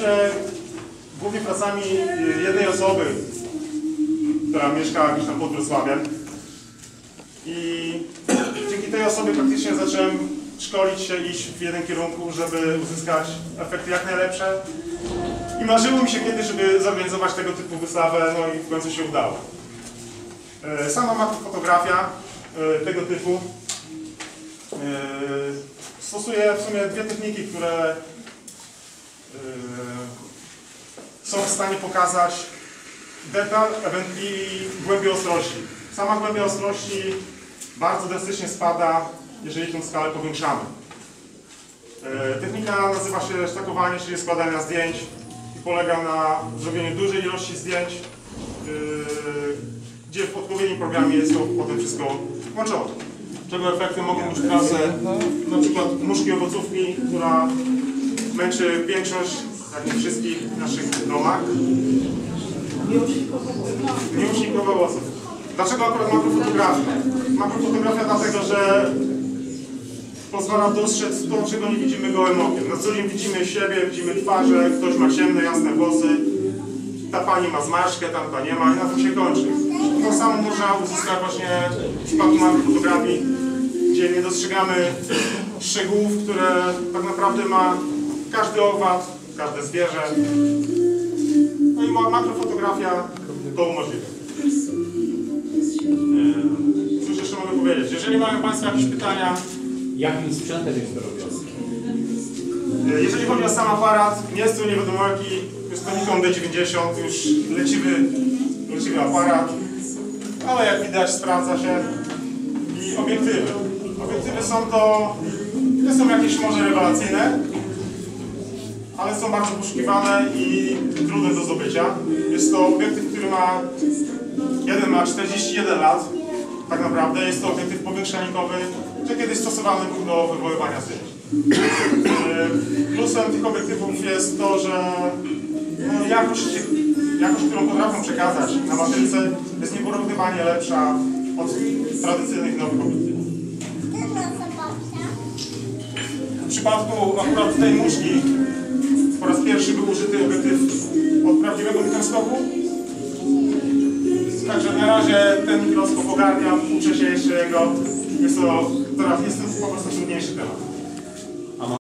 się głównie pracami jednej osoby, która mieszka gdzieś tam pod Wrocławiem. I dzięki tej osobie praktycznie zacząłem szkolić się, iść w jeden kierunku, żeby uzyskać efekty jak najlepsze. I marzyło mi się kiedyś, żeby zorganizować tego typu wystawę, no i w końcu się udało. Sama makrofotografia tego typu stosuje w sumie dwie techniki, które są w stanie pokazać detal i głębię ostrości. Sama głębia ostrości bardzo drastycznie spada, jeżeli tę skalę powiększamy. Technika nazywa się sztakowanie, czyli składania zdjęć i polega na zrobieniu dużej ilości zdjęć, gdzie w odpowiednim programie jest to potem wszystko włączone. Czego efektem mogą być pracę, na przykład muszki owocówki, która męczy większość, jak nie wszystkich naszych domach. Nieuśnikowe owoców. Dlaczego akurat makrofotografia? Makrofotografia dlatego, że pozwala dostrzec to, czego nie widzimy gołym okiem. Na co dzień widzimy siebie, widzimy twarze, ktoś ma ciemne, jasne włosy, ta pani ma zmarszczkę, tamta nie ma i na tym się kończy. To samo można uzyskać właśnie w przypadku makrofotografii, gdzie nie dostrzegamy szczegółów, które tak naprawdę ma każdy owad, każde zwierzę. No i makrofotografia to umożliwia. Cóż jeszcze mogę powiedzieć? Jeżeli mają Państwo jakieś pytania... Jakim sprzętem jest to robione? Jeżeli chodzi o sam aparat, nie jest to nie wiadomo jaki, jest to Nikon D90, już leciwy aparat, ale jak widać sprawdza się. I obiektywy. Obiektywy nie są jakieś może rewelacyjne, ale są bardzo poszukiwane i trudne do zdobycia. Jest to obiektyw, który ma 41 lat, tak naprawdę. Jest to obiektyw powiększalnikowy, który kiedyś stosowany był do wywoływania zdjęć. Plusem tych obiektywów jest to, że jakość, którą potrafią przekazać na matryce, jest nieporównywalnie lepsza od tradycyjnych nowych obiektywów. W przypadku akurat tej muszki po raz pierwszy był użyty obiektyw od prawdziwego mikroskopu. Także na razie ten mikroskop ogarniam, uczę się jeszcze jego. Jest to po prostu trudniejszy temat.